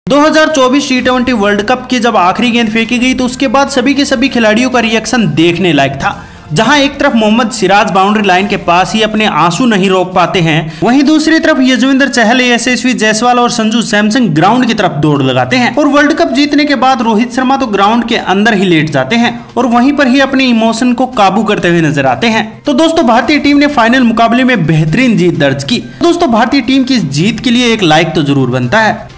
2024 T20 world cup की जब आखिरी गेंद फेंकी गई तो उसके बाद सभी के सभी खिलाड़ियों का रिएक्शन देखने लायक था। जहां एक तरफ मोहम्मद सिराज बाउंड्री लाइन के पास ही अपने आंसू नहीं रोक पाते हैं, वहीं दूसरी तरफ युजवेंद्र चहल, यशस्वी जायसवाल और संजू सैमसन ग्राउंड की तरफ दौड़ लगाते हैं। और वर्ल्ड कप जीतने के बाद रोहित शर्मा तो ग्राउंड के अंदर ही लेट जाते हैं और वहीं पर ही अपने इमोशन को काबू करते हुए नजर आते हैं। तो दोस्तों, भारतीय टीम ने फाइनल मुकाबले में बेहतरीन जीत दर्ज की। दोस्तों, भारतीय टीम की इस जीत के लिए एक लाइक तो जरूर बनता है।